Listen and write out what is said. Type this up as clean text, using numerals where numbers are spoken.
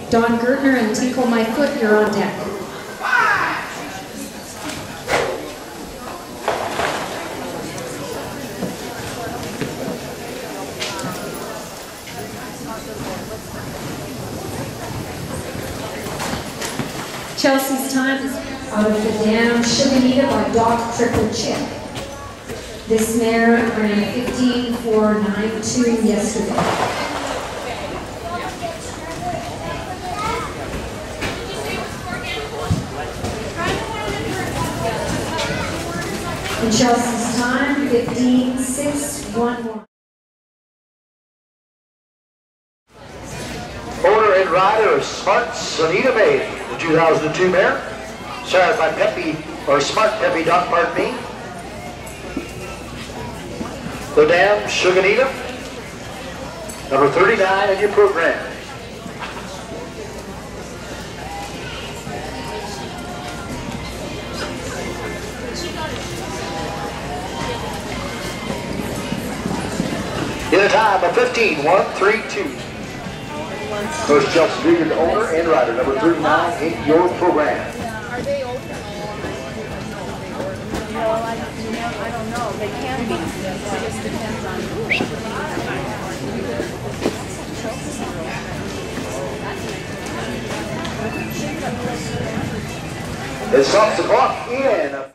Don Gertner and Tinkle My Foot, you're on deck. Chelsea's time is out of the dam, Suganita by Doc Triple Chip. This mare ran 15.492 yesterday. And Chelsea's time, 15.611. Owner and rider of Smart Sunita Bay, the 2002 mare. Started by Smart Peppy Doc, pardon me. The dam, Suganita, number 39 in your program. In a time of 15.132. Coach Chelsea Vegan, owner and rider, number 39 in your program. Are they open? No, I don't know. They can be. It just depends on who. It stops the clock in